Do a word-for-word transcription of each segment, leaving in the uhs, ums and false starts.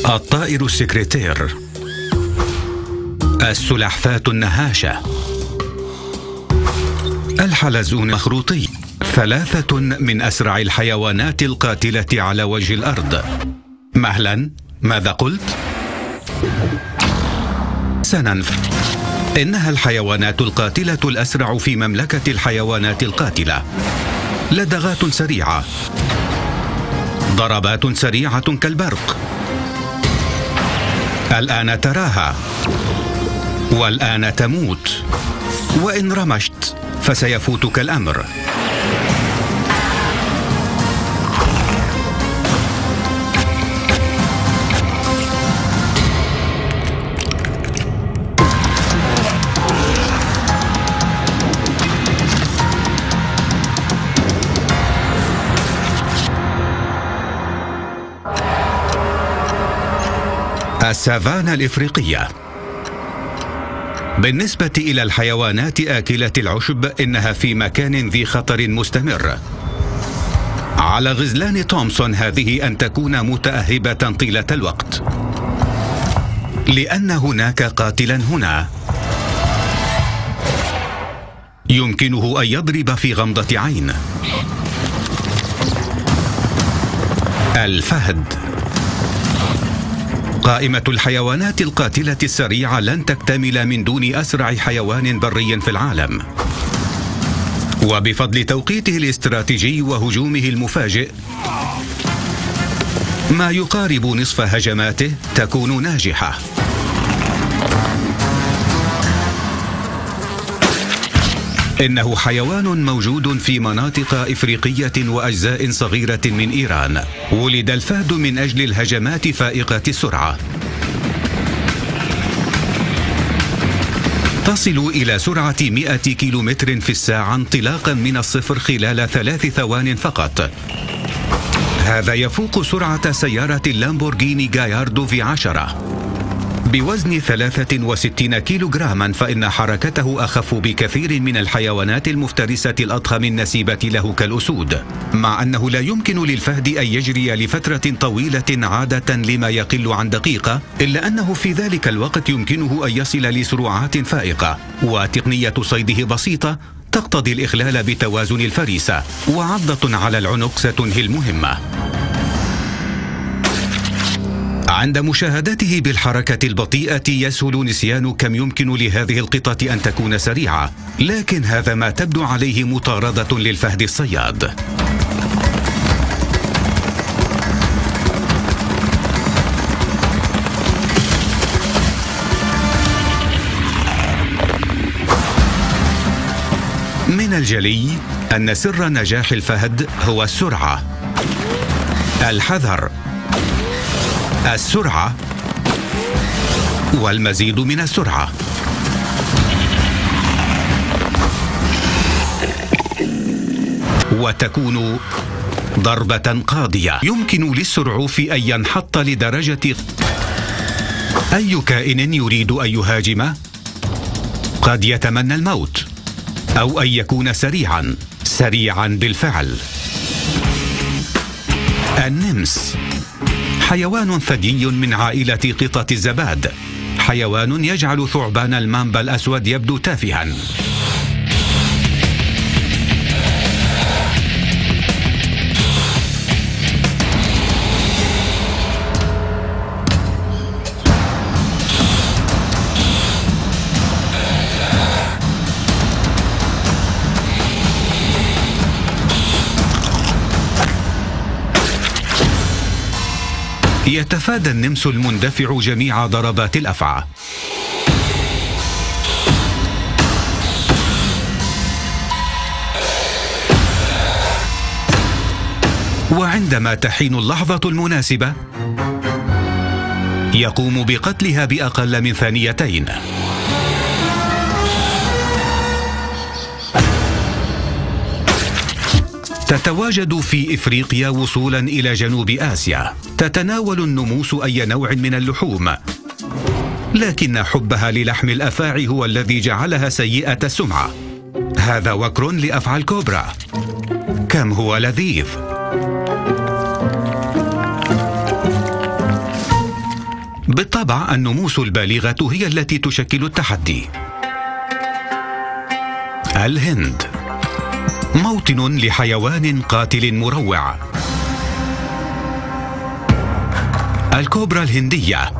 الطائر السكرتير، السلحفاة النهاشة، الحلزون المخروطي، ثلاثة من أسرع الحيوانات القاتلة على وجه الأرض. مهلا، ماذا قلت؟ حسنا، إنها الحيوانات القاتلة الأسرع في مملكة الحيوانات القاتلة. لدغات سريعة، ضربات سريعة كالبرق. الآن تراها والآن تموت، وإن رمشت فسيفوتك الأمر. السافانا الإفريقية. بالنسبة إلى الحيوانات آكلة العشب، إنها في مكان ذي خطر مستمر. على غزلان تومسون هذه أن تكون متأهبة طيلة الوقت، لأن هناك قاتلا هنا يمكنه أن يضرب في غمضة عين. الفهد. قائمة الحيوانات القاتلة السريعة لن تكتمل من دون أسرع حيوان بري في العالم، وبفضل توقيته الاستراتيجي وهجومه المفاجئ، ما يقارب نصف هجماته تكون ناجحة. إنه حيوان موجود في مناطق إفريقية وأجزاء صغيرة من إيران. ولد الفهد من أجل الهجمات فائقة السرعة. تصل إلى سرعة مئة كيلومتر في الساعة انطلاقا من الصفر خلال ثلاث ثوان فقط. هذا يفوق سرعة سيارة اللامبورغيني غاياردو في عشرة. بوزن ثلاثة وستين كيلوغراما، فإن حركته أخف بكثير من الحيوانات المفترسة الأضخم النسيبة له كالأسود، مع أنه لا يمكن للفهد أن يجري لفترة طويلة عادة لما يقل عن دقيقة، إلا أنه في ذلك الوقت يمكنه أن يصل لسرعات فائقة، وتقنية صيده بسيطة تقتضي الإخلال بتوازن الفريسة، وعضة على العنق ستنهي المهمة. عند مشاهدته بالحركة البطيئة يسهل نسيان كم يمكن لهذه القطة أن تكون سريعة، لكن هذا ما تبدو عليه مطاردة للفهد الصياد. من الجلي أن سر نجاح الفهد هو السرعة، الحذر، السرعة، والمزيد من السرعة. وتكون ضربة قاضية. يمكن للسرعوف أن ينحط لدرجة أي كائن يريد أن يهاجم قد يتمنى الموت، أو أن يكون سريعا سريعا بالفعل. النمس حيوان ثديي من عائلة قطط الزباد، حيوان يجعل ثعبان المامبا الأسود يبدو تافها. يتفادى النمس المندفع جميع ضربات الأفعى. وعندما تحين اللحظة المناسبة يقوم بقتلها بأقل من ثانيتين. تتواجد في إفريقيا وصولا إلى جنوب آسيا. تتناول النموس أي نوع من اللحوم، لكن حبها للحم الأفاعي هو الذي جعلها سيئة السمعة. هذا وكر لأفعى الكوبرا. كم هو لذيذ! بالطبع النموس البالغة هي التي تشكل التحدي. الهند موطن لحيوان قاتل مروع. الكوبرا الهندية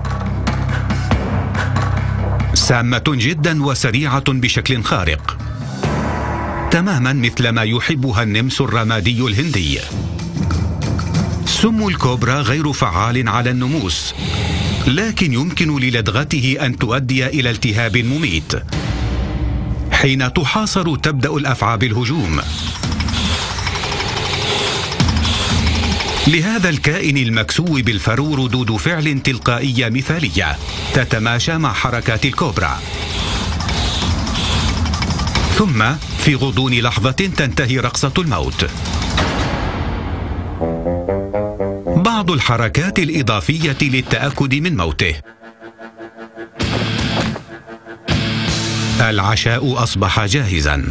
سامة جدا وسريعة بشكل خارق، تماما مثل ما يحبها النمس الرمادي الهندي. سم الكوبرا غير فعال على النموس، لكن يمكن للدغته أن تؤدي إلى التهاب مميت. حين تحاصر تبدأ الأفعى بالهجوم. لهذا الكائن المكسو بالفرو ردود فعل تلقائية مثالية تتماشى مع حركات الكوبرا، ثم في غضون لحظة تنتهي رقصة الموت. بعض الحركات الإضافية للتأكد من موته. العشاء أصبح جاهزاً.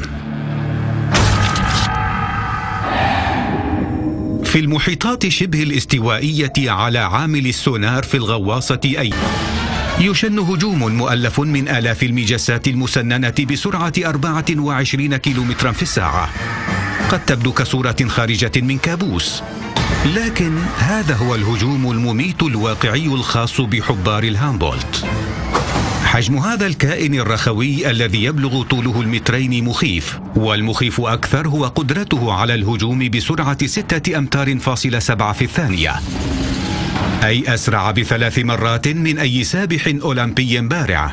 في المحيطات شبه الاستوائية على عامل السونار في الغواصة أي يشن هجوم مؤلف من آلاف المجسات المسننة بسرعة أربعة وعشرين كيلومترا في الساعة. قد تبدو كصورة خارجة من كابوس، لكن هذا هو الهجوم المميت الواقعي الخاص بحبار الهامبولت. حجم هذا الكائن الرخوي الذي يبلغ طوله المترين مخيف، والمخيف أكثر هو قدرته على الهجوم بسرعة ستة أمتار فاصلة سبعة في الثانية، أي أسرع بثلاث مرات من أي سابح أولمبي بارع.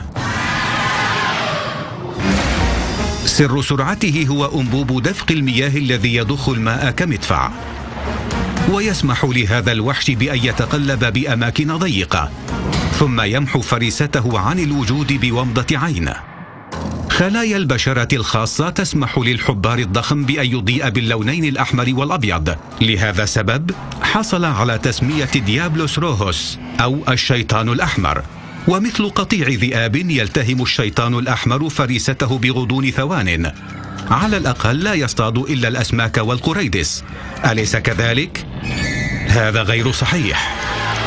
سر سرعته هو أنبوب دفق المياه الذي يضخ الماء كمدفع، ويسمح لهذا الوحش بأن يتقلب بأماكن ضيقة، ثم يمحو فريسته عن الوجود بومضة عين. خلايا البشرة الخاصة تسمح للحبار الضخم بأن يضيء باللونين الأحمر والأبيض. لهذا السبب حصل على تسمية ديابلوس روهوس أو الشيطان الأحمر. ومثل قطيع ذئاب يلتهم الشيطان الأحمر فريسته بغضون ثوان. على الأقل لا يصطاد إلا الأسماك والقريدس، أليس كذلك؟ هذا غير صحيح.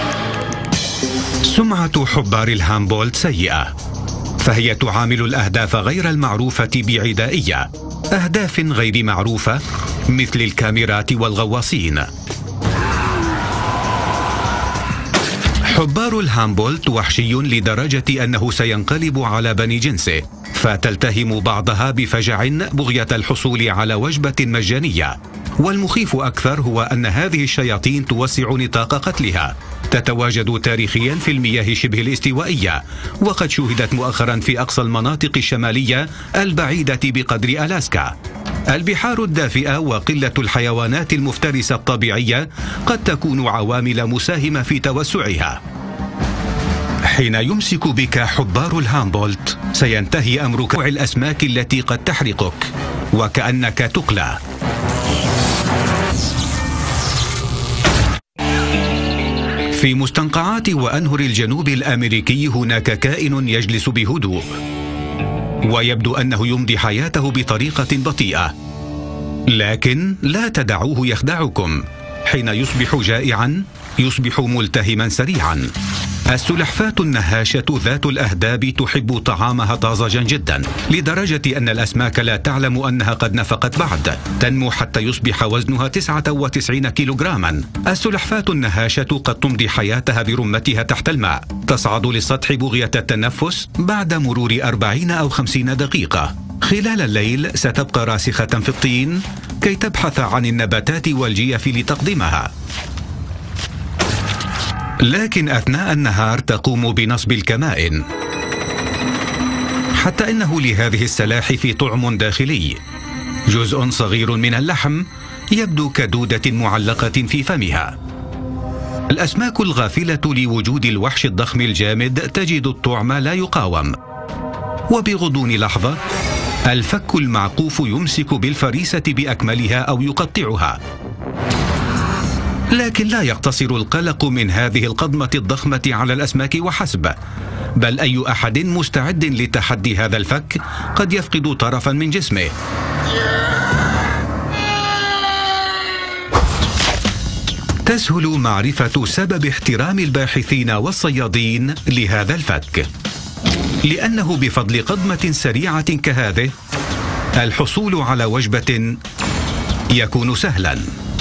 سمعة حبار الهامبولت سيئة، فهي تعامل الأهداف غير المعروفة بعدائية، أهداف غير معروفة مثل الكاميرات والغواصين. حبار الهامبولت وحشي لدرجة أنه سينقلب على بني جنسه، فتلتهم بعضها بفجع بغية الحصول على وجبة مجانية. والمخيف أكثر هو أن هذه الشياطين توسع نطاق قتلها. تتواجد تاريخيا في المياه شبه الاستوائية، وقد شوهدت مؤخرا في أقصى المناطق الشمالية البعيدة بقدر ألاسكا. البحار الدافئة وقلة الحيوانات المفترسة الطبيعية قد تكون عوامل مساهمة في توسعها. حين يمسك بك حبار الهامبولت سينتهي أمرك الأسماك التي قد تحرقك وكأنك تقلى. في مستنقعات وأنهر الجنوب الأمريكي هناك كائن يجلس بهدوء، ويبدو أنه يمضي حياته بطريقة بطيئة، لكن لا تدعوه يخدعكم. حين يصبح جائعا يصبح ملتهما سريعا. السلحفاة النهاشة ذات الأهداب تحب طعامها طازجا جدا، لدرجة أن الأسماك لا تعلم أنها قد نفقت بعد. تنمو حتى يصبح وزنها تسعة وتسعين كيلوغراما. السلحفاة النهاشة قد تمضي حياتها برمتها تحت الماء، تصعد للسطح بغية التنفس بعد مرور أربعين أو خمسين دقيقة. خلال الليل ستبقى راسخة في الطين كي تبحث عن النباتات والجيف لتقدمها، لكن أثناء النهار تقوم بنصب الكمائن، حتى إنه لهذه السلاحف طعم داخلي. جزء صغير من اللحم يبدو كدودة معلقة في فمها. الأسماك الغافلة لوجود الوحش الضخم الجامد تجد الطعم لا يقاوم، وبغضون لحظة الفك المعقوف يمسك بالفريسة بأكملها أو يقطعها. لكن لا يقتصر القلق من هذه القضمة الضخمة على الأسماك وحسب، بل أي أحد مستعد لتحدي هذا الفك قد يفقد طرفا من تسهل معرفة سبب احترام الباحثين والصيادين لهذا الفك، لأنه بفضل قضمة سريعة كهذه الحصول على وجبة يكون سهلا.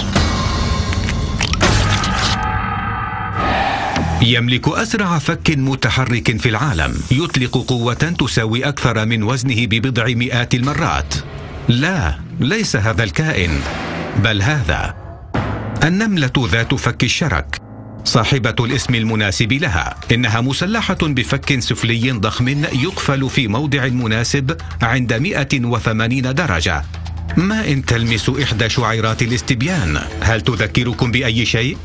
يملك أسرع فك متحرك في العالم، يطلق قوة تساوي أكثر من وزنه ببضع مئات المرات. لا، ليس هذا الكائن، بل هذا النملة ذات فك الشرك، صاحبة الاسم المناسب لها. إنها مسلحة بفك سفلي ضخم يقفل في موضع مناسب عند مئة وثمانين درجة. ما إن تلمس إحدى شعيرات الاستبيان، هل تذكركم بأي شيء؟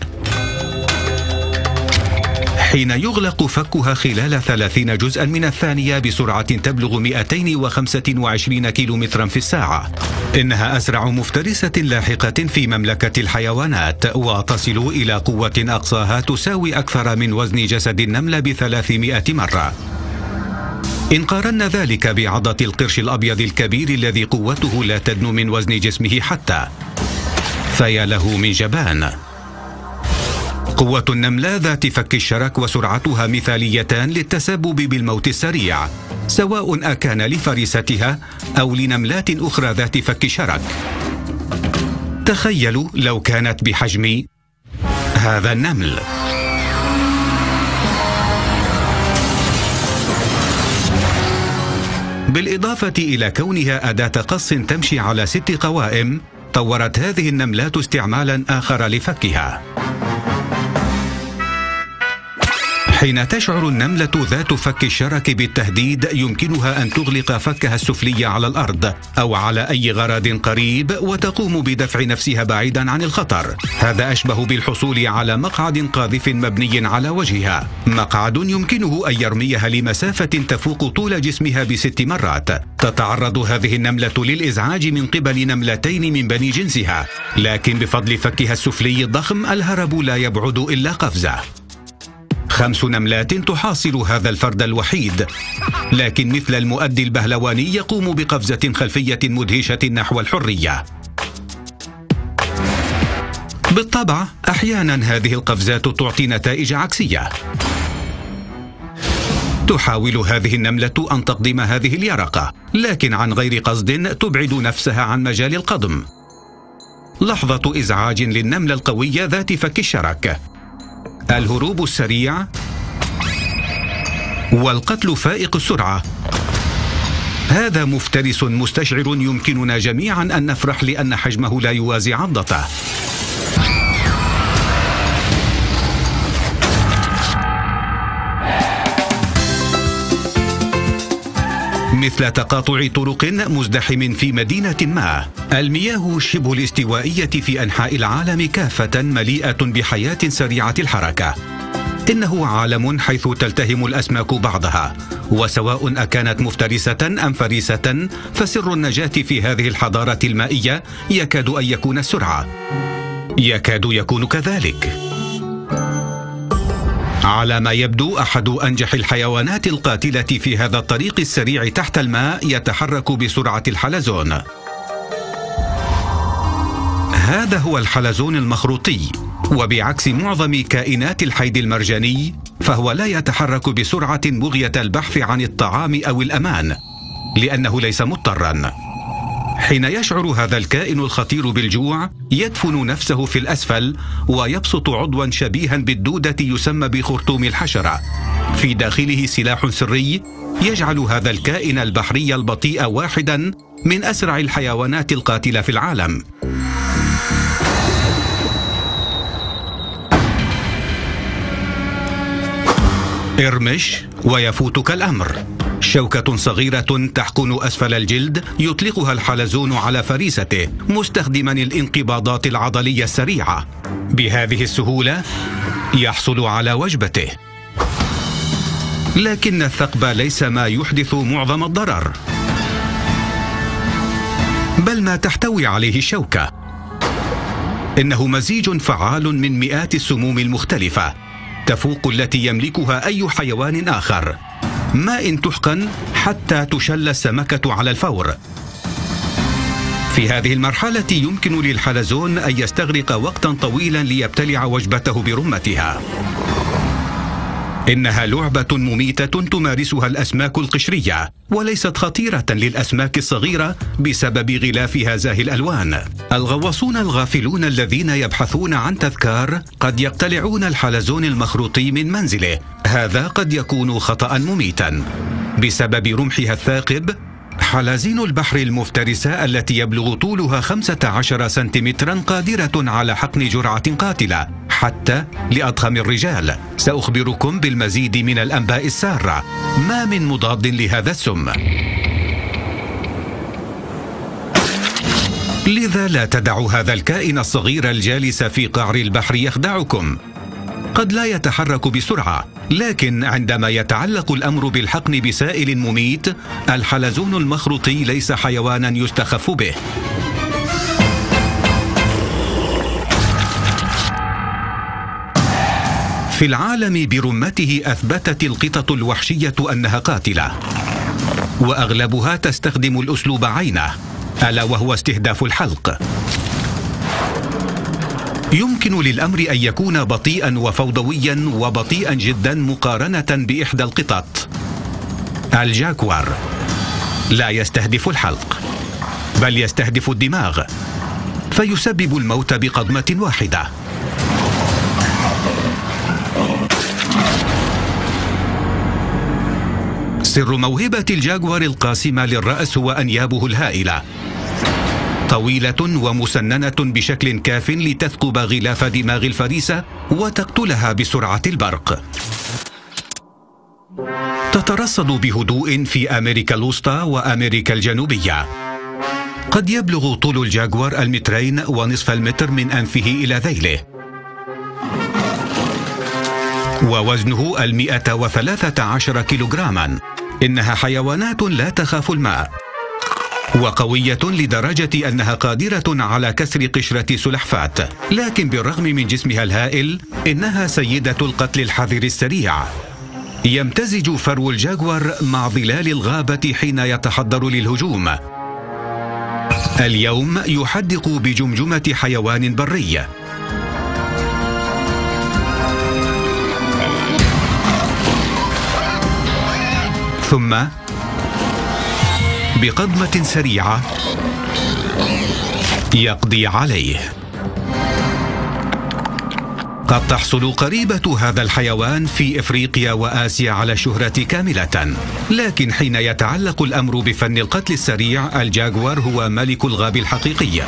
حين يغلق فكها خلال ثلاثين جزءا من الثانية بسرعة تبلغ مئتين وخمسة وعشرين كيلومترا في الساعة. إنها أسرع مفترسة لاحقة في مملكة الحيوانات، وتصل إلى قوة أقصاها تساوي أكثر من وزن جسد النملة بثلاثمائة مرة. إن قارنا ذلك بعضة القرش الأبيض الكبير الذي قوته لا تدنو من وزن جسمه حتى، فيا له من جبان. قوة النملة ذات فك الشرك وسرعتها مثاليتان للتسبب بالموت السريع، سواء أكان لفريستها أو لنملات أخرى ذات فك شرك. تخيلوا لو كانت بحجم هذا النمل. بالإضافة إلى كونها أداة قص تمشي على ست قوائم، طورت هذه النملات استعمالا آخر لفكها. حين تشعر النملة ذات فك الشرك بالتهديد، يمكنها أن تغلق فكها السفلي على الأرض أو على أي غرض قريب، وتقوم بدفع نفسها بعيدا عن الخطر. هذا أشبه بالحصول على مقعد قاذف مبني على وجهها، مقعد يمكنه أن يرميها لمسافة تفوق طول جسمها بست مرات. تتعرض هذه النملة للإزعاج من قبل نملتين من بني جنسها، لكن بفضل فكها السفلي الضخم الهرب لا يبعد إلا قفزة. خمس نملات تحاصر هذا الفرد الوحيد، لكن مثل المؤدي البهلواني يقوم بقفزة خلفية مدهشة نحو الحرية. بالطبع أحيانا هذه القفزات تعطي نتائج عكسية. تحاول هذه النملة أن تقضم هذه اليرقة، لكن عن غير قصد تبعد نفسها عن مجال القضم. لحظة إزعاج للنملة القوية ذات فك الشرك، الهروب السريع والقتل فائق السرعة. هذا مفترس مستشعر يمكننا جميعا أن نفرح لأن حجمه لا يوازي عضته. مثل تقاطع طرق مزدحم في مدينة ما. المياه شبه الاستوائية في أنحاء العالم كافة مليئة بحياة سريعة الحركة. إنه عالم حيث تلتهم الأسماك بعضها، وسواء أكانت مفترسة أم فريسة، فسر النجاة في هذه الحضارة المائية يكاد أن يكون السرعة. يكاد يكون كذلك. على ما يبدو أحد أنجح الحيوانات القاتلة في هذا الطريق السريع تحت الماء يتحرك بسرعة الحلزون. هذا هو الحلزون المخروطي، وبعكس معظم كائنات الحيد المرجاني فهو لا يتحرك بسرعة بغية البحث عن الطعام أو الأمان، لأنه ليس مضطرا. حين يشعر هذا الكائن الخطير بالجوع يدفن نفسه في الأسفل ويبسط عضوا شبيها بالدودة يسمى بخرطوم الحشرة، في داخله سلاح سري يجعل هذا الكائن البحري البطيء واحدا من أسرع الحيوانات القاتلة في العالم. ارمش ويفوتك الأمر. شوكة صغيرة تحقن أسفل الجلد يطلقها الحلزون على فريسته مستخدما الانقباضات العضلية السريعة. بهذه السهولة يحصل على وجبته. لكن الثقب ليس ما يحدث معظم الضرر، بل ما تحتوي عليه الشوكة. إنه مزيج فعال من مئات السموم المختلفة تفوق التي يملكها أي حيوان آخر. ما إن تحقن حتى تشل السمكة على الفور. في هذه المرحلة يمكن للحلزون أن يستغرق وقتا طويلا ليبتلع وجبته برمتها. إنها لعبة مميتة تمارسها الأسماك القشرية، وليست خطيرة للأسماك الصغيرة بسبب غلافها زاهي الألوان. الغواصون الغافلون الذين يبحثون عن تذكار قد يقتلعون الحلزون المخروطي من منزله. هذا قد يكون خطأ مميتا بسبب رمحها الثاقب. حلازين البحر المفترسة التي يبلغ طولها خمسة عشر سنتيمترا قادرة على حقن جرعة قاتلة حتى لأضخم الرجال. سأخبركم بالمزيد من الأنباء السارة. ما من مضاد لهذا السم، لذا لا تدعوا هذا الكائن الصغير الجالس في قعر البحر يخدعكم. قد لا يتحرك بسرعة، لكن عندما يتعلق الأمر بالحقن بسائل مميت، الحلزون المخروطي ليس حيوانا يستخف به. في العالم برمته أثبتت القطط الوحشية أنها قاتلة، وأغلبها تستخدم الأسلوب عينه، ألا وهو استهداف الحلق. يمكن للأمر أن يكون بطيئا وفوضويا وبطيئا جدا مقارنة بإحدى القطط. الجاكوار لا يستهدف الحلق، بل يستهدف الدماغ، فيسبب الموت بقضمة واحدة. سر موهبة الجاكوار القاسمة للرأس هو أنيابه الهائلة، طويلة ومسننة بشكل كاف لتثقب غلاف دماغ الفريسة وتقتلها بسرعة البرق. تترصد بهدوء في أمريكا الوسطى وأمريكا الجنوبية. قد يبلغ طول الجاكوار المترين ونصف المتر من أنفه إلى ذيله، ووزنه المئة وثلاثة عشر كيلوغراما. إنها حيوانات لا تخاف الماء، وقوية لدرجة أنها قادرة على كسر قشرة سلحفاة. لكن بالرغم من جسمها الهائل، إنها سيدة القتل الحذر السريع. يمتزج فرو الجاكوار مع ظلال الغابة حين يتحضر للهجوم. اليوم يحدق بجمجمة حيوان بري، ثم بقضمة سريعة يقضي عليه. قد تحصل قريبة هذا الحيوان في إفريقيا وآسيا على شهرة كاملة، لكن حين يتعلق الأمر بفن القتل السريع، الجاكوار هو ملك الغاب الحقيقي.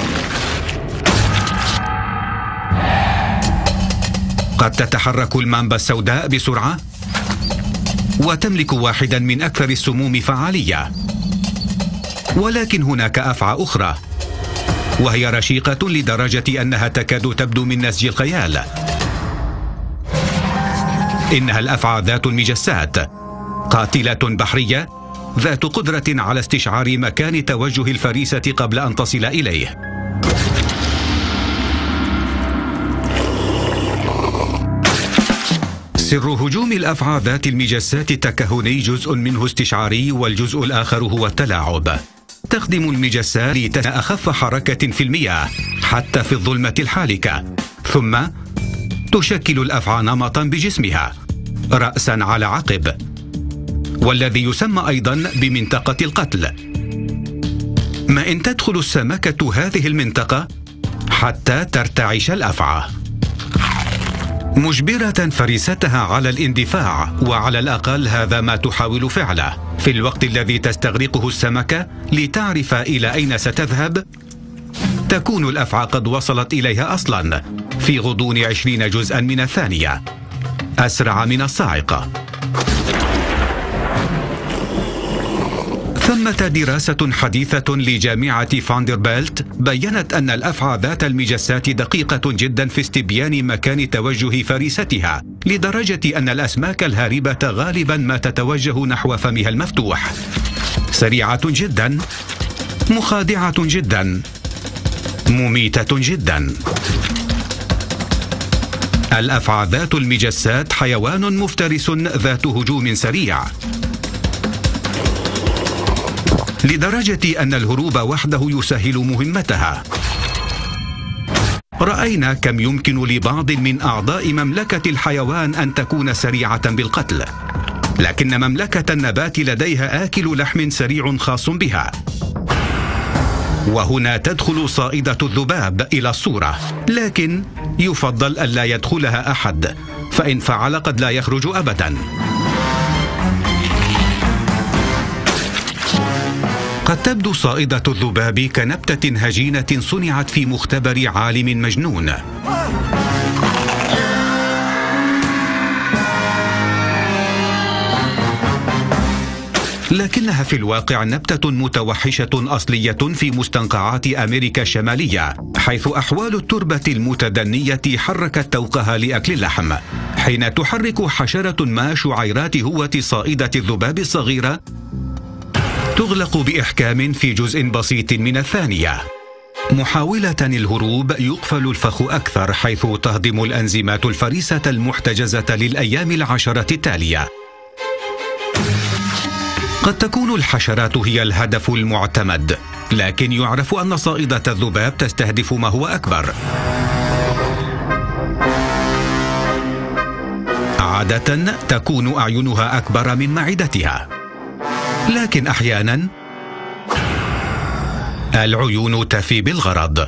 قد تتحرك المامبا السوداء بسرعة، وتملك واحدا من أكثر السموم فعالية. ولكن هناك أفعى أخرى، وهي رشيقة لدرجة أنها تكاد تبدو من نسج الخيال. إنها الأفعى ذات المجسات، قاتلة بحرية ذات قدرة على استشعار مكان توجه الفريسة قبل أن تصل إليه. سر هجوم الأفعى ذات المجسات التكهني جزء منه استشعاري، والجزء الآخر هو التلاعب. تخدم المجسات لتنال أخف حركة في المياه حتى في الظلمة الحالكة، ثم تشكل الأفعى نمطا بجسمها رأسا على عقب، والذي يسمى أيضا بمنطقة القتل. ما إن تدخل السمكة هذه المنطقة حتى ترتعش الأفعى، مجبرة فريستها على الاندفاع، وعلى الأقل هذا ما تحاول فعله. في الوقت الذي تستغرقه السمكة لتعرف إلى أين ستذهب، تكون الأفعى قد وصلت إليها أصلا في غضون عشرين جزءا من الثانية، أسرع من الصاعقة. ثمة دراسة حديثة لجامعة فاندربيلت بيّنت أن الأفعى ذات المجسات دقيقة جدا في استبيان مكان توجه فريستها، لدرجة أن الأسماك الهاربة غالبا ما تتوجه نحو فمها المفتوح. سريعة جدا، مخادعة جدا، مميتة جدا. الأفعى ذات المجسات حيوان مفترس ذات هجوم سريع. لدرجة أن الهروب وحده يسهل مهمتها. رأينا كم يمكن لبعض من أعضاء مملكة الحيوان أن تكون سريعة بالقتل، لكن مملكة النبات لديها آكل لحم سريع خاص بها. وهنا تدخل صائدة الذباب إلى الصورة، لكن يفضل ألا يدخلها أحد، فإن فعل قد لا يخرج أبدا. قد تبدو صائدة الذباب كنبتة هجينة صنعت في مختبر عالم مجنون، لكنها في الواقع نبتة متوحشة أصلية في مستنقعات أمريكا الشمالية، حيث أحوال التربة المتدنية حركت توقها لأكل اللحم. حين تحرك حشرة ما شعيرات هوة صائدة الذباب الصغيرة، تغلق بإحكام في جزء بسيط من الثانية. محاولة الهروب يقفل الفخ أكثر، حيث تهضم الأنزيمات الفريسة المحتجزة للأيام العشرة التالية. قد تكون الحشرات هي الهدف المعتمد، لكن يعرف أن صائدة الذباب تستهدف ما هو أكبر. عادة تكون أعينها أكبر من معدتها، لكن أحيانا العيون تفي بالغرض.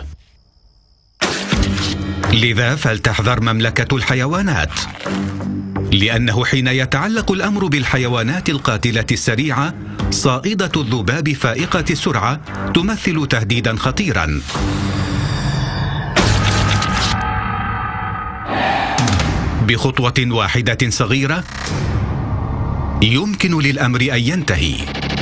لذا فلتحذر مملكة الحيوانات، لأنه حين يتعلق الأمر بالحيوانات القاتلة السريعة، صائدة الذباب فائقة السرعة تمثل تهديدا خطيرا. بخطوة واحدة صغيرة يمكن للأمر أن ينتهي.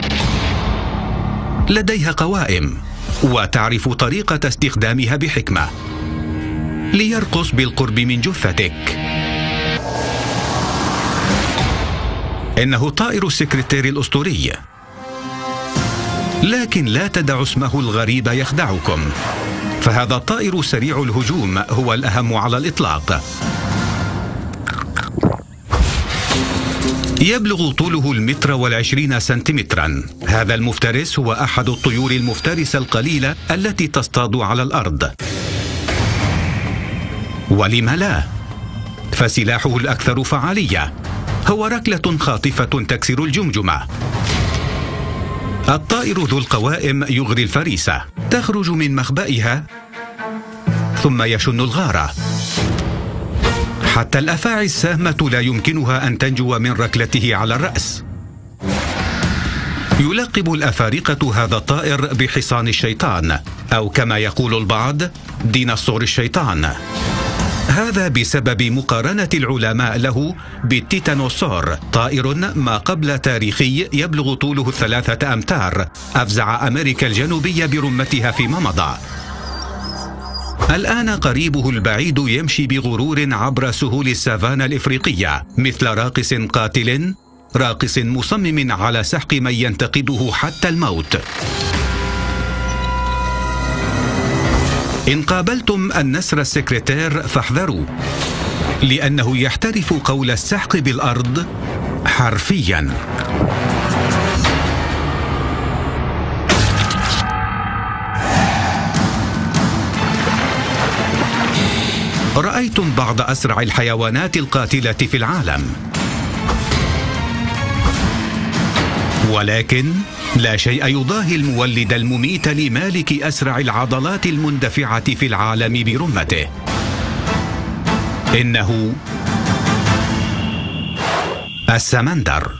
لديها قوائم وتعرف طريقة استخدامها بحكمة. ليرقص بالقرب من جثتك. إنه طائر السكرتير الأسطوري، لكن لا تدعوا اسمه الغريب يخدعكم، فهذا الطائر سريع الهجوم هو الأهم على الإطلاق. يبلغ طوله المتر والعشرين سنتيمترا. هذا المفترس هو أحد الطيور المفترسة القليلة التي تصطاد على الأرض. ولم لا؟ فسلاحه الأكثر فعالية هو ركلة خاطفة تكسر الجمجمة. الطائر ذو القوائم يغري الفريسة، تخرج من مخبئها ثم يشن الغارة. حتى الأفاعي السامة لا يمكنها أن تنجو من ركلته على الرأس. يلقب الأفارقة هذا الطائر بحصان الشيطان، أو كما يقول البعض ديناصور الشيطان. هذا بسبب مقارنة العلماء له بالتيتانوسور، طائر ما قبل تاريخي يبلغ طوله ثلاثة أمتار، أفزع أمريكا الجنوبية برمتها فيما مضى. الآن قريبه البعيد يمشي بغرور عبر سهول السافانا الإفريقية، مثل راقص قاتل، راقص مصمم على سحق من ينتقده حتى الموت. إن قابلتم النسر السكرتير فاحذروا، لأنه يحترف قول السحق بالأرض حرفياً. رأيتم بعض أسرع الحيوانات القاتلة في العالم، ولكن لا شيء يضاهي المولد المميت لمالك أسرع العضلات المندفعة في العالم برمته. إنه السمندر.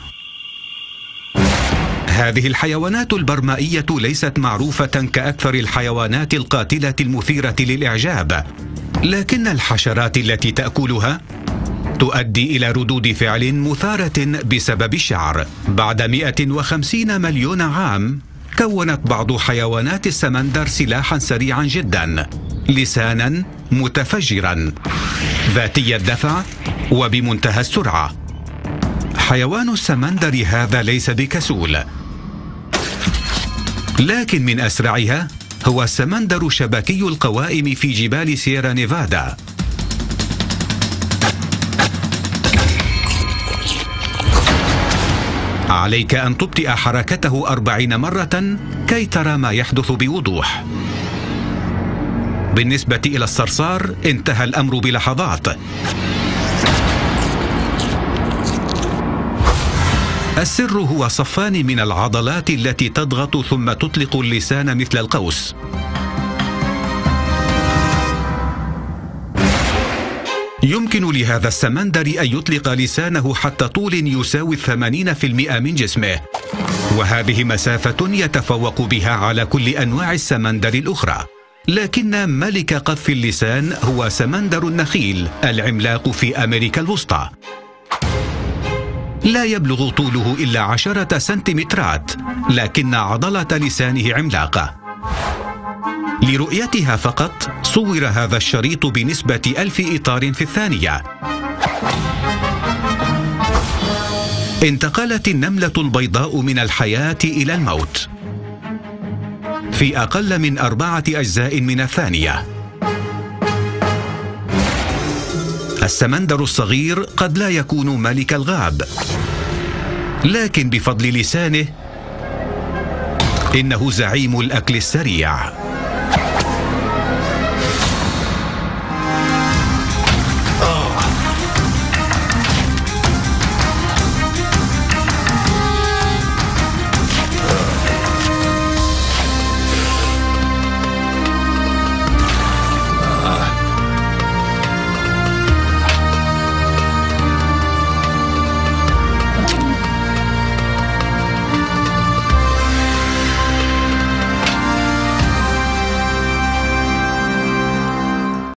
هذه الحيوانات البرمائية ليست معروفة كأكثر الحيوانات القاتلة المثيرة للإعجاب، لكن الحشرات التي تأكلها تؤدي إلى ردود فعل مثارة بسبب الشعر. بعد مئة وخمسين مليون عام كونت بعض حيوانات السمندر سلاحا سريعا جدا، لسانا متفجرا ذاتي الدفع وبمنتهى السرعة. حيوان السمندر هذا ليس بكسول، لكن من أسرعها هو السمندر شبكي القوائم في جبال سييرا نيفادا. وعليك أن تبطئ حركته أربعين مرة كي ترى ما يحدث بوضوح. بالنسبة إلى الصرصار انتهى الأمر بلحظات. السر هو صفان من العضلات التي تضغط ثم تطلق اللسان مثل القوس. يمكن لهذا السمندر أن يطلق لسانه حتى طول يساوي الثمانين في المئة من جسمه، وهذه مسافة يتفوق بها على كل أنواع السمندر الأخرى. لكن ملك قذف اللسان هو سمندر النخيل العملاق في أمريكا الوسطى. لا يبلغ طوله إلا عشرة سنتيمترات، لكن عضلة لسانه عملاقة. لرؤيتها فقط صور هذا الشريط بنسبة ألف إطار في الثانية. انتقلت النملة البيضاء من الحياة إلى الموت في أقل من أربعة أجزاء من الثانية. السمندر الصغير قد لا يكون ملك الغاب، لكن بفضل لسانه إنه زعيم الأكل السريع.